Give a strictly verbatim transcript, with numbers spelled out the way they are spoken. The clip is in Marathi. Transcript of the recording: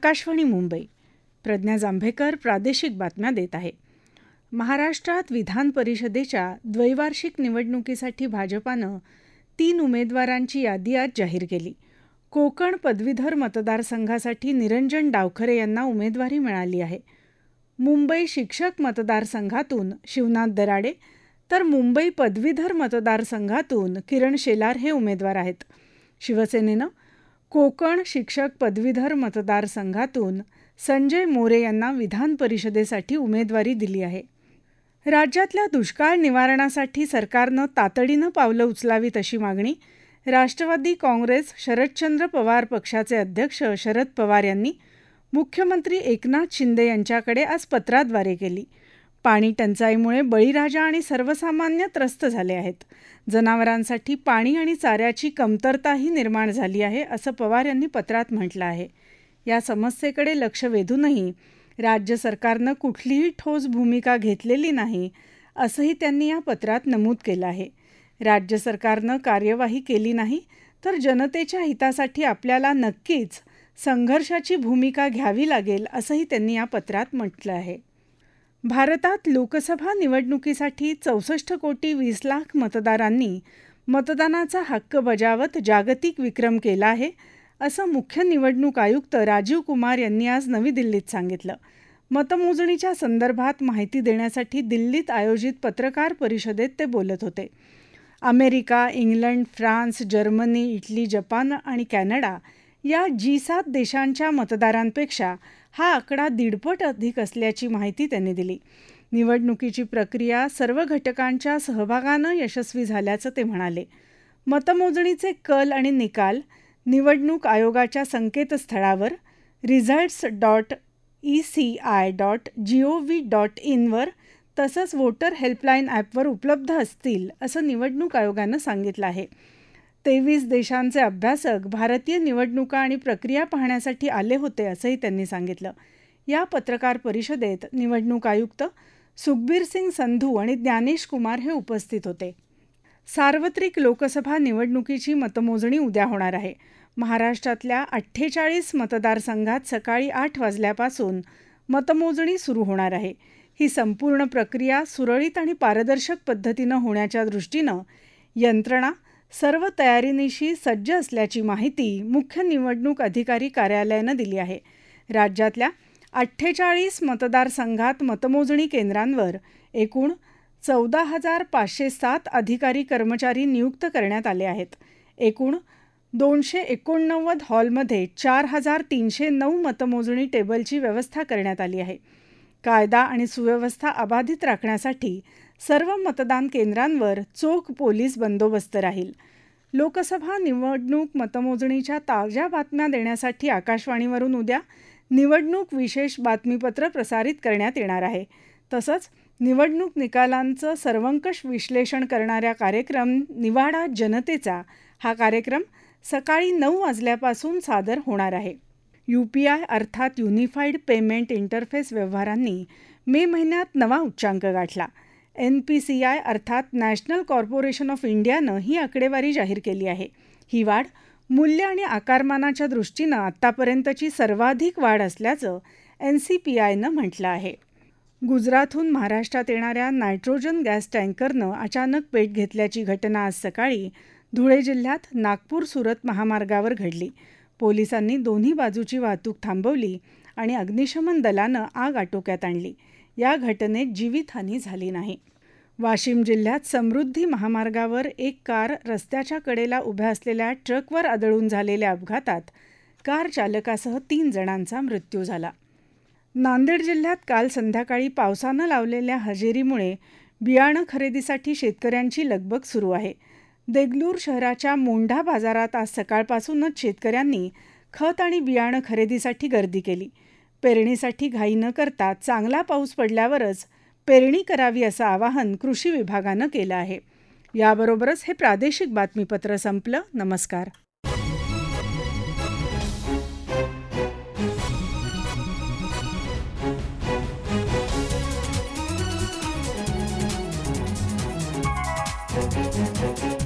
आकाशवाणी मुंबई. प्रज्ञा जांभेकर प्रादेशिक बातम्या देत आहे. महाराष्ट्रात विधान परिषदेच्या द्वैवार्षिक निवडणुकीसाठी भाजपानं तीन उमेदवारांची यादी आज जाहीर केली. कोकण पदवीधर मतदारसंघासाठी निरंजन डावखरे यांना उमेदवारी मिळाली आहे. मुंबई शिक्षक मतदारसंघातून शिवनाथ दराडे तर मुंबई पदवीधर मतदारसंघातून किरण शेलार हे उमेदवार आहेत. शिवसेनेनं कोकण शिक्षक पदवीधर मतदारसंघातून संजय मोरे यांना विधान परिषदेसाठी उमेदवारी दिली आहे. राज्यातल्या दुष्काळ निवारणासाठी सरकारनं तातडीनं पावलं उचलावीत अशी मागणी राष्ट्रवादी काँग्रेस शरदचंद्र पवार पक्षाचे अध्यक्ष शरद पवार यांनी मुख्यमंत्री एकनाथ शिंदे यांच्याकडे आज पत्राद्वारे केली. पाणी टंचाईमुळे बळीराजा आणि सर्वसामान्य त्रस्त झाले आहेत. जनावरांसाठी पाणी आणि चाऱ्याची कमतरताही निर्माण झाली आहे, असं पवार यांनी पत्रात म्हटलं आहे. या समस्येकडे लक्ष वेधूनही राज्य सरकारनं कुठलीही ठोस भूमिका घेतलेली नाही, असंही त्यांनी या पत्रात नमूद केलं आहे. राज्य सरकारनं कार्यवाही केली नाही तर जनतेच्या हितासाठी आपल्याला नक्कीच संघर्षाची भूमिका घ्यावी लागेल, असंही त्यांनी या पत्रात म्हटलं आहे. भारतात लोकसभा निवडणुकीसाठी चौसष्ट कोटी वीस लाख मतदारांनी मतदानाचा हक्क बजावत जागतिक विक्रम केला आहे, असं मुख्य निवडणूक आयुक्त राजीव कुमार यांनी आज नवी दिल्लीत सांगितलं. मतमोजणीच्या संदर्भात माहिती देण्यासाठी दिल्लीत आयोजित पत्रकार परिषदेत ते बोलत होते. America, England, France, Germany, Italy, Japan आणि कॅनडा या जी सात देशांच्या मतदारांपेक्षा हा आकडा दीडपट अधिक असल्याची माहिती त्यांनी दिली. निवडणुकीची प्रक्रिया सर्व घटकांच्या सहभागानं यशस्वी झाल्याचं ते म्हणाले. मतमोजणीचे कल आणि निकाल निवडणूक आयोगाच्या संकेतस्थळावर results dot E C I dot G O V dot इनवर तसंच वोटर हेल्पलाईन ॲपवर उपलब्ध असतील, असं निवडणूक आयोगानं सांगितलं आहे. तेवीस देशांचे अभ्यासक भारतीय निवडणुका आणि प्रक्रिया पाहण्यासाठी आले होते, असंही त्यांनी सांगितलं. या पत्रकार परिषदेत निवडणूक आयुक्त सुखबीर सिंग संधू आणि ज्ञानेश कुमार हे उपस्थित होते. सार्वत्रिक लोकसभा निवडणुकीची मतमोजणी उद्या होणार आहे. महाराष्ट्रातल्या अठ्ठेचाळीस मतदारसंघात सकाळी आठ वाजल्यापासून मतमोजणी सुरू होणार आहे. ही संपूर्ण प्रक्रिया सुरळीत आणि पारदर्शक पद्धतीनं होण्याच्या दृष्टीनं यंत्रणा सर्व तयारीनिशी सज्ज असल्याची माहिती मुख्य निवडणूक अधिकारी कार्यालयानं दिली आहे. राज्यातल्या अठ्ठेचाळीस मतदारसंघात मतमोजणी केंद्रांवर एकूण चौदा हजार पाचशे सात अधिकारी कर्मचारी नियुक्त करण्यात आले आहेत. एकूण दोनशे एकोणनव्वद हॉलमध्ये चार हजार तीनशे नऊ मतमोजणी टेबलची व्यवस्था करण्यात आली आहे. कायदा आणि सुव्यवस्था अबाधित राखण्यासाठी सर्व मतदान केंद्रांवर चोख पोलीस बंदोबस्त राहील. लोकसभा निवडणूक मतमोजणीच्या ताज्या बातम्या देण्यासाठी आकाशवाणीवरून उद्या निवडणूक विशेष बातमीपत्र प्रसारित करण्यात येणार आहे. तसंच निवडणूक निकालांचं सर्वंकष विश्लेषण करणाऱ्या कार्यक्रम निवाडा जनतेचा हा कार्यक्रम सकाळी नऊ वाजल्यापासून सादर होणार आहे. यू पी आय अर्थात युनिफाईड पेमेंट इंटरफेस व्यवहारांनी मे महिन्यात नवा उच्चांक गाठला. एन पी सी आय अर्थात नॅशनल कॉर्पोरेशन ऑफ इंडियानं ही आकडेवारी जाहीर केली आहे. ही वाढ मूल्य आणि आकारमानाच्या दृष्टीनं आत्तापर्यंतची सर्वाधिक वाढ असल्याचं एन सी पी आयनं म्हटलं आहे. गुजरातहून महाराष्ट्रात येणाऱ्या नायट्रोजन गॅस टँकरनं अचानक पेट घेतल्याची घटना आज सकाळी धुळे जिल्ह्यात नागपूर सुरत महामार्गावर घडली. पोलिसांनी दोन्ही बाजूची वाहतूक थांबवली आणि अग्निशमन दलानं आग आटोक्यात आणली. या घटनेत जीवितहानी झाली नाही. वाशिम जिल्ह्यात समृद्धी महामार्गावर एक कार रस्त्याच्या कडेला उभ्या असलेल्या ट्रकवर आदळून झालेल्या अपघातात कार चालकासह तीन जणांचा मृत्यू झाला. नांदेड जिल्ह्यात काल संध्याकाळी पावसानं लावलेल्या हजेरीमुळे बियाणं खरेदीसाठी शेतकऱ्यांची लगबग सुरू आहे. देगलूर शहराच्या मोंढा बाजारात आज सकाळपासूनच शेतकऱ्यांनी खत आणि बियाणं खरेदीसाठी गर्दी केली. पेरणीसाठी घाई न करता चांगला पाऊस पडल्यावरच पेरणी करावी असं आवाहन कृषी विभागानं केलं आहे. याबरोबरच हे प्रादेशिक बातमीपत्र संपलं. नमस्कार. Thank you.